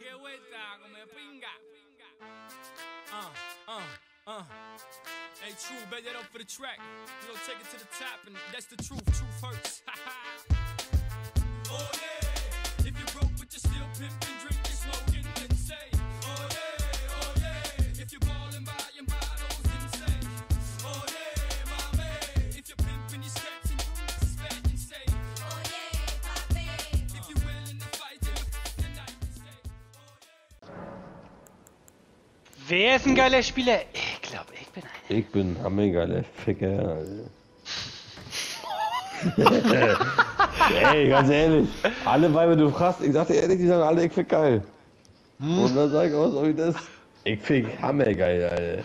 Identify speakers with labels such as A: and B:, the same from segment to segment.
A: de vuelta, como de pinga. Hey, true, bet that up for the track. You know, take it to the top, and that's the truth. Truth hurts. Oh yeah, if you're broke but you're still pimping, drinking, smoking, then say, oh yeah, if you're balling by your bottles, then say, oh yeah, my man. If you're pimping your steps and you spend and say, oh yeah, papi. If you're willing to fight till the night, then say, oh yeah.
B: Wer ist ein geiler Spieler? Ich glaube, ich bin einer.
C: Ich bin hammergeiler Ficker, Alter. Ey, ganz ehrlich, alle Weiber, du fragst, ich sagte ehrlich, die sagen alle, ich fick geil. Und dann sag ich auch so wie das. Ich fick hammergeil, Alter.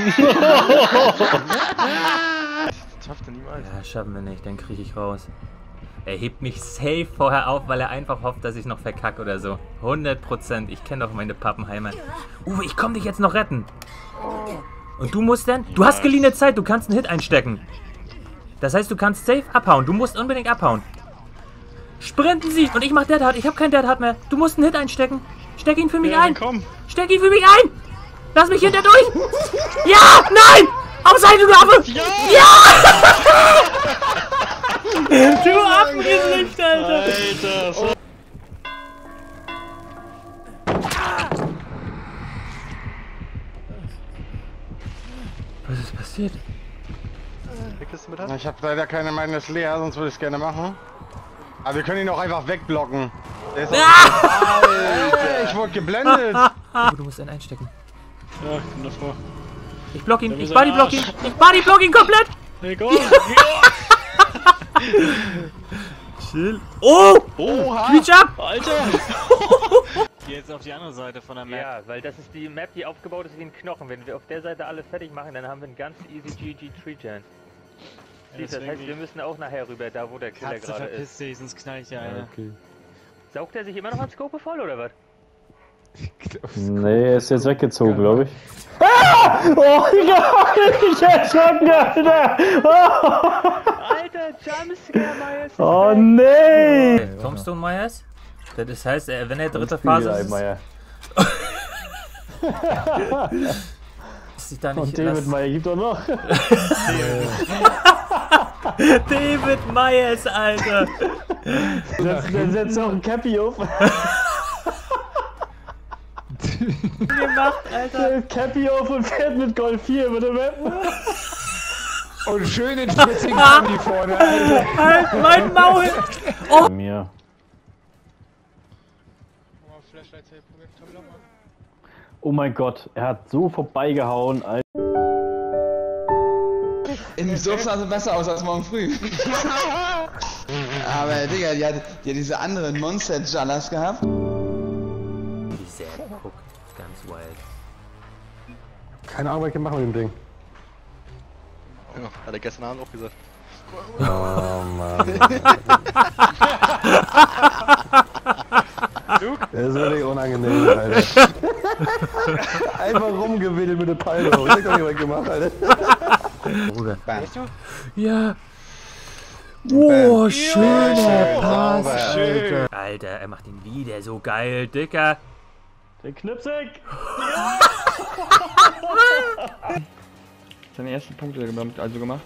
B: Das schafft er niemals.
D: Ja, schaffen wir nicht, dann krieg ich raus. Er hebt mich safe vorher auf, weil er einfach hofft, dass ich noch verkacke oder so. 100%, ich kenne doch meine Pappenheimer. Ich komm dich jetzt noch retten. Und du musst dann, du hast geliehene Zeit, du kannst einen Hit einstecken. Das heißt, du kannst safe abhauen, du musst unbedingt abhauen. Sprinten Sie! Und ich mach Dead Hard, ich hab kein Dead Hard mehr. Du musst einen Hit einstecken. Steck ihn für mich ein.
B: Komm.
D: Steck ihn für mich ein! Lass mich hinter durch! Ja! Nein! Auf Seite, du Affe! Ja! Du Affengesicht, Alter!
B: Alter, so.
D: Was ist passiert?
E: Ich habe leider keine, meine ist leer, sonst würde ich es gerne machen. Aber wir können ihn auch einfach wegblocken. Der ist Alter, ich wurde geblendet.
D: Du musst ihn einstecken.
B: Ja, ich bin davor.
D: Ich block ihn, ich bodyblock ihn, ich bodyblock ihn komplett!
B: Egal.
D: Chill. Oh!
E: Oha!
D: Reach up!
B: Alter! Geh jetzt auf die andere Seite von der Map.
D: Ja, weil das ist die Map, die aufgebaut ist wie ein Knochen. Wenn wir auf der Seite alles fertig machen, dann haben wir einen ganz easy GG Tree Gen. Das heißt, wir müssen auch nachher rüber, da wo der Killer gerade ist.
B: Verpiss dich, sonst knall ich dir eine.
C: Okay.
D: Saugt er sich immer noch an Scope voll, oder was?
C: Nee, er ist jetzt weggezogen, glaube ich. Ah! Oh, ich erschrocken, Alter!
D: Alter, Jumpscare, Myers!
C: Oh, nee!
D: Tombstone Myers? Das heißt, wenn er dritte Phase ist... Sich da nicht
C: Und David Meyer gibt doch noch.
D: David Myers, Alter!
C: Dann setzt auch ein Cappy auf.
D: Gemacht, Alter!
C: Cappy auf und fährt mit Golf 4 über der Map.
E: Und schön den spitzigen Andi vorne, Alter.
D: Halt mein Maul!
C: Oh. Mir. Oh mein Gott, er hat so vorbeigehauen, Alter.
F: In so sah sie besser aus als morgen früh. Aber Digga, die hat diese anderen Monster-Jallas gehabt.
D: Wie sehr guckt, ganz wild.
C: Keine Ahnung, was ich gemacht mit dem Ding.
G: Ja, hat er gestern Abend auch gesagt.
C: Oh Mann. Das ist wirklich unangenehm, Alter. Einfach rumgewedelt mit dem Pyro. Das hab ich doch nicht gemacht, Alter.
D: Bruder.
F: Weißt du?
D: Ja. Wow, schöner
F: schön,
D: Pass,
F: sauber.
D: Alter. Alter, er macht ihn wieder so geil, Dicker.
C: Der Knipsig!
B: Seine ersten Punkte also gemacht.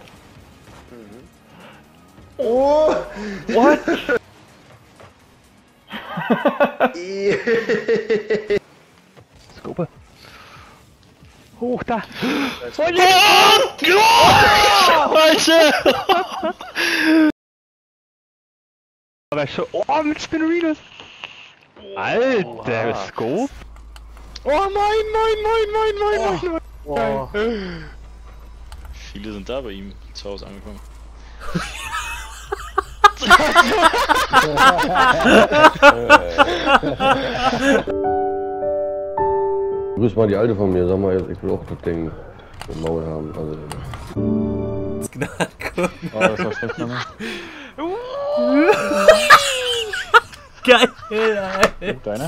C: Oh! What?
B: Scope. Hoch da!
C: Oh ja!
B: Alter! Aber schon. Oh, mit Spinnerinos! Alter, Scope! Oh nein!
C: Oh.
G: Viele sind da bei ihm zu Hause angekommen.
C: Grüß mal die Alte von mir, sag mal jetzt, ich will auch das Ding im Maul haben. Also.
B: Oh, das war schlecht, ne?
D: Geil, Alter.
B: Deiner?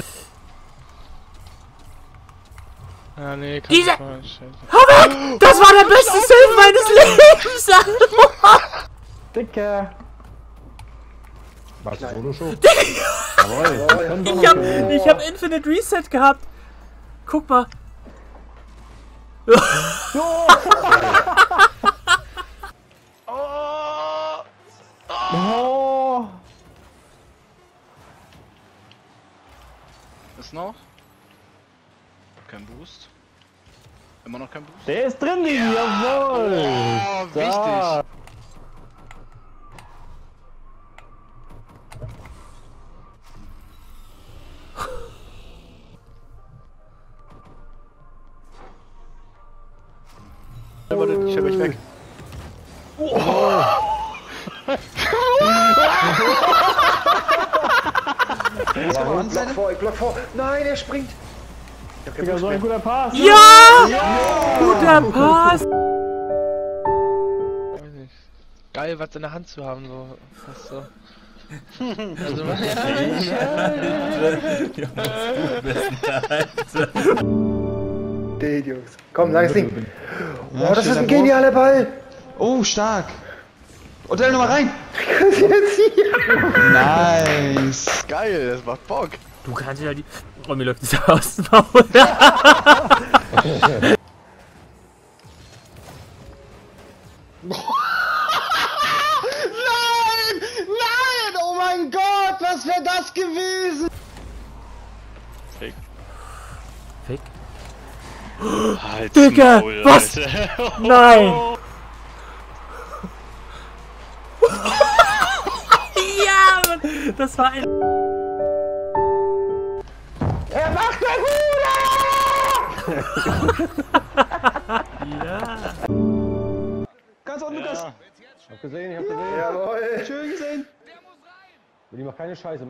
G: Ah, nee, kann
D: Diese-
G: ich mal. Scheiße.
D: Hau weg! Das war der beste Save meines Lebens!
C: Dicker! Was ist Solo-Show?
D: Digga! Ich hab Infinite Reset gehabt. Guck mal.
C: Oh.
G: Ist noch? Kein Boost. Immer noch kein Boost.
C: Der ist drin, jawohl.
G: Oh, wichtig. Ich stell mich weg.
C: Ich block vor. Nein, er springt. Digga, so ein guter Pass.
D: Ja! Guter Pass!
H: Geil, was in der Hand zu haben, so. Was so. Also,
C: Jungs. Komm, langes Ding. Oh, das ist ein genialer Ball.
F: Oh, stark. Hotel nochmal rein. Nice.
G: Geil, das macht Bock.
D: Du kannst ja die... Oh, mir läuft das aus dem Maul.
E: Nein! Oh mein Gott, was wäre das gewesen?
B: Fake.
D: Fake?
B: Halt
D: Digga,
B: Maul,
D: was?
B: Alter.
D: Nein! Ja, Mann, das war ein...
E: Er macht der
D: Ja.
E: Ganz unten, Lukas.
C: Hab gesehen, ich hab gesehen.
E: Jawohl. Schön gesehen.
C: Die macht keine Scheiße.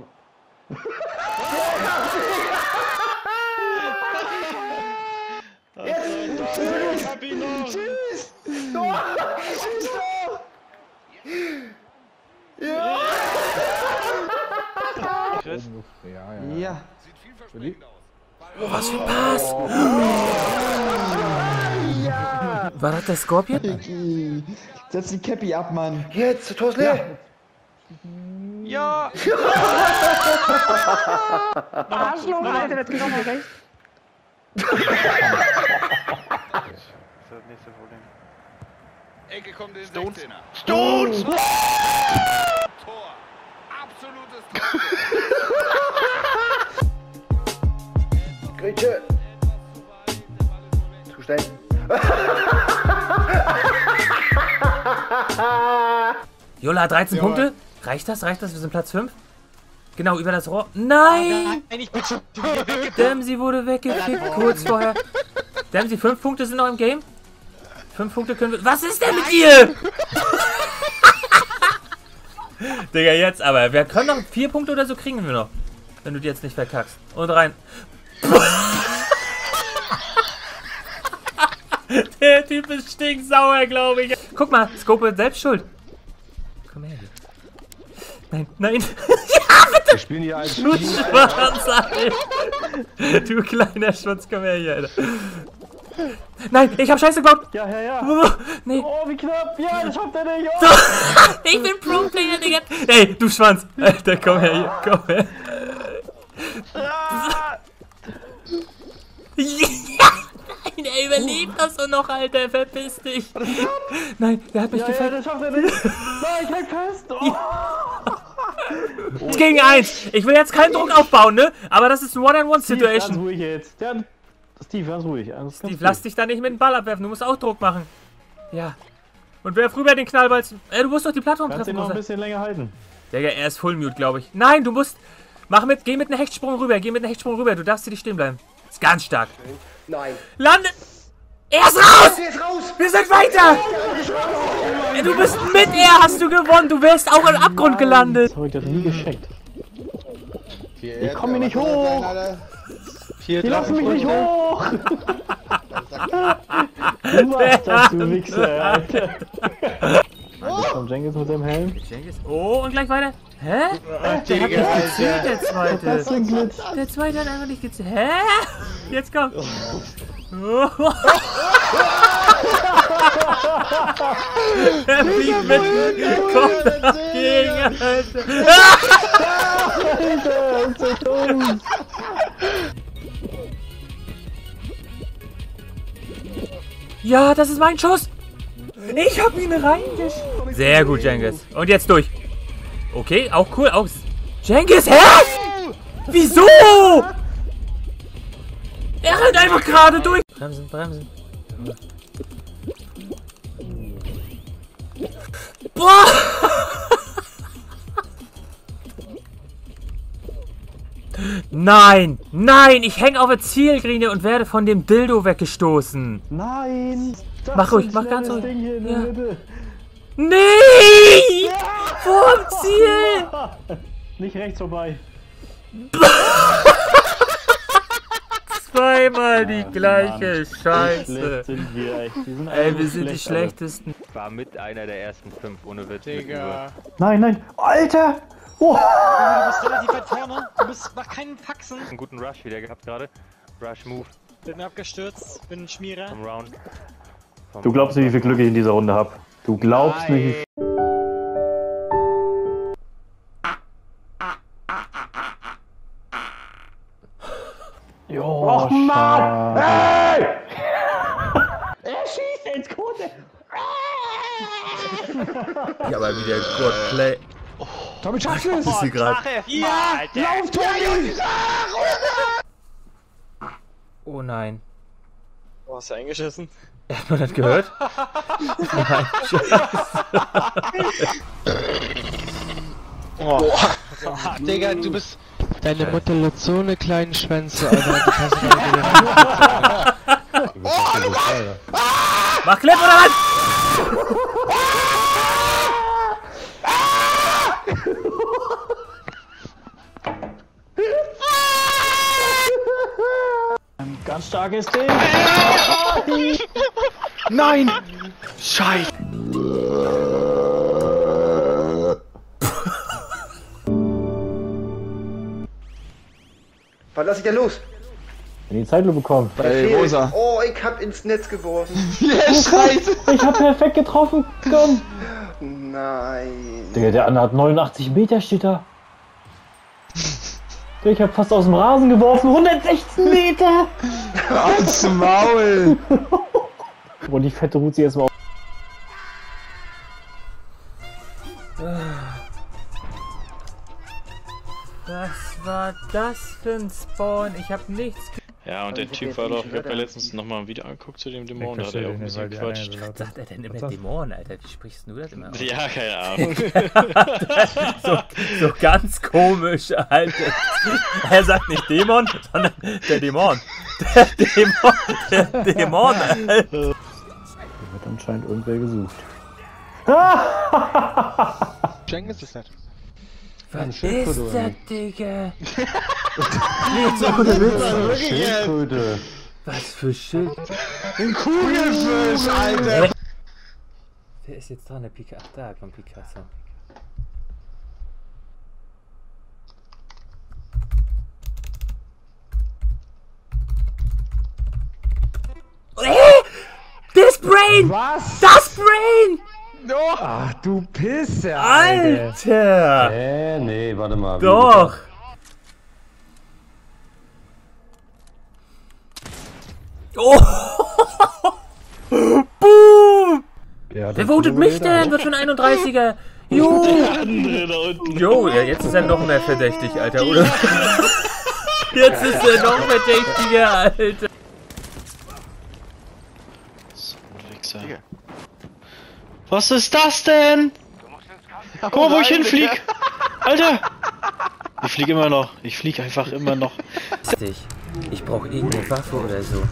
B: Ich hab ihn noch.
E: Tschüss. Tor. Tschüss, Tor. Ja.
F: Ja.
D: Oh, was für ein Pass! War das der Scorpion?
F: Setz die Cappy ab, Mann.
E: Jetzt, der Tor ist leer.
G: Ja!
E: Arschloch, Alter, das geht auch mal recht.
G: Das ist das nächste Problem.
I: Ecke kommt in
G: Stones.
I: 16er.
G: Stones!
I: Tor. Absolutes Tor.
E: Grüße. Zustellen.
D: Jola, 13 Punkte? Reicht das? Reicht das? Wir sind Platz 5? Genau, über das Rohr. Nein! Dempsey wurde weggekickt, kurz vorher. Dempsey, 5 Punkte sind noch im Game. 5 Punkte können wir... Was ist denn mit dir? Digga, jetzt aber. Wir können noch 4 Punkte oder so kriegen wir noch. Wenn du die jetzt nicht verkackst. Und rein. Der Typ ist stinksauer, glaube ich. Guck mal, Scope ist selbst schuld. Komm her. Nein, nein. Ja, bitte.
C: Wir spielen hier als
D: Du Schwanz, Alter. Du kleiner Schwanz, komm her hier, Alter. Nein, ich hab Scheiße gebaut.
C: Ja.
D: Nee.
C: Oh, wie knapp. Ja, das schafft er nicht. Oh.
D: Ich bin Pro-Player, Digga. Ey, du Schwanz. Alter, komm her hier, komm her. Ja, nein, er überlebt das so noch, Alter. Verpiss dich. Nein, der hat mich gefällt.
C: Ja, das schafft er nicht. Nein, ich häng fest. Oh.
D: 1 gegen 1. Ich will jetzt keinen Druck aufbauen, ne? Aber das ist eine One-on-One-Situation.
C: Ganz ruhig jetzt. Steve, ganz ruhig.
D: Steve, lass dich da nicht mit dem Ball abwerfen. Du musst auch Druck machen. Ja. Und werf rüber den Knallball. Du musst doch die Plattform
C: Kannst
D: treffen.
C: ihn noch ein bisschen länger halten.
D: Digga, er ist Full Mute, glaube ich. Nein, du musst... Geh mit einem Hechtsprung rüber. Du darfst hier nicht stehen bleiben. Ist ganz stark.
E: Nein.
D: Lande! Er ist raus!
E: Er ist raus.
D: Wir sind weiter! Du bist mit er, hast du gewonnen. Du wärst auch im Abgrund gelandet.
C: Das habe ich das nie gescheckt. Ich komme hier nicht hoch. Die lassen mich nicht hoch. Du machst das, du Wichser, Alter. Kommt Jenkins mit dem Helm.
D: Oh, und gleich weiter. Hä? Der hat nicht gezählt, der Zweite.
C: Was für ein Glitch.
D: Der Zweite hat einfach nicht gezählt. Hä? Jetzt komm. Er fliegt mit dem Kopf dagegen, Alter.
C: Alter, ist so dumm.
D: Ja, das ist mein Schuss. Ich hab ihn reingeschossen. Sehr gut, Cengiz. Und jetzt durch. Okay, auch cool. Auch Cengiz, hä? Wieso? Er rennt einfach gerade durch. Bremsen, bremsen. Boah! Nein! Nein! Ich hänge auf der Ziellinie und werde von dem Dildo weggestoßen.
C: Nein!
D: Mach ruhig, mach ganz ruhig.
C: Ding hier in der Mitte.
D: Nee! Vorm Ziel!
C: Nicht rechts vorbei.
D: Zweimal die gleiche Scheiße.
C: Schlecht sind wir echt.
D: Ey, wir sind die schlechtesten.
B: War mit einer der ersten 5, ohne Witz.
H: Digga.
C: Nein, nein. Alter! Oh.
B: Du bist relativ weit vorne. Du bist nach keinen Faxen. Einen guten Rush wieder gehabt gerade. Rush Move.
J: Bin abgestürzt, bin ein Schmierer.
B: Vom Round.
C: Du glaubst nicht, wie viel Glück ich in dieser Runde habe. Du glaubst nicht. Jo, och Mann! Hey! Er schießt ins Kote!
D: Ja, aber wieder Good Play.
C: Tommy, schaffst du es?
D: Ist sie gerade?
C: Ja! Lauf, Tommy!
D: Oh nein.
J: Oh, hast du eingeschissen?
D: Hat man das gehört? Nein,
H: Oh. Digga, du bist... Deine Mutter hat so eine kleine Schwänze, Alter. Die kannst du nicht wieder.
D: Mach Clip oder was?
C: Ein ganz starkes Ding!
H: Nein! Scheiße!
K: Was lass ich denn los?
C: Wenn die Zeitlupe kommt.
F: Ey, Rosa.
K: Oh, ich hab ins Netz geworfen.
F: Ja, schreit!
C: Ich hab perfekt getroffen. Komm.
K: Nein.
C: Digga, der andere hat 89 Meter, steht da. Ich hab fast aus dem Rasen geworfen. 116 Meter!
F: Als Maul!
C: Und die fette ruht sich erstmal auf.
D: Was war das für ein Spawn? Ich hab nichts.
J: Ja, und der Typ war doch, ich hab ja letztens nochmal ein Video angeguckt zu dem Dämon, da hat er auch ein bisschen gequatscht.
D: Was sagt er denn immer Dämon, Alter? Wie sprichst du das immer aus?
J: Ja, keine Ahnung.
D: so ganz komisch, Alter. Er sagt nicht Dämon, sondern der Dämon. Der Dämon, Alter.
C: Hier wird anscheinend irgendwer gesucht.
H: Cengiz ist das.
D: Was ist das, Digga?
C: Schildkröte.
D: Was für Schild?
F: Ein Kugelfisch, Alter!
D: Wer ist jetzt dran? Der Pika. Ach, da kommt Picasso. Das Brain!
C: Was?
D: Das Brain!
C: Ach du Pisse,
D: Alter!
C: Nee, warte mal.
D: Doch! Oh! Boom! Wer votet mich denn? Wird schon 31er! Jo! Jo, ja, jetzt ist er noch mehr verdächtig, Alter, oder? Jetzt ist er noch verdächtiger, Alter!
J: So ein Wichser. Was ist das denn? Guck mal, wo ich hinflieg! Alter! Ich flieg immer noch. Ich flieg einfach immer noch.
D: Ich brauche irgendeine Waffe oder so.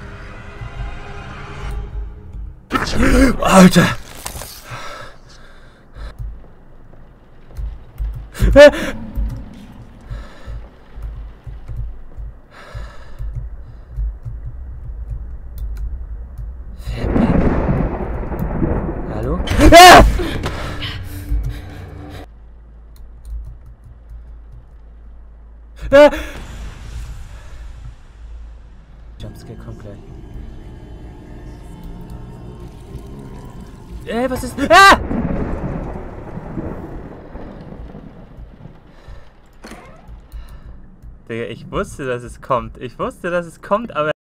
D: Alter! Hallo? Jumpscare kommt gleich. Ey, was ist... Ah! Digga, ich wusste, dass es kommt. Ich wusste, dass es kommt, aber...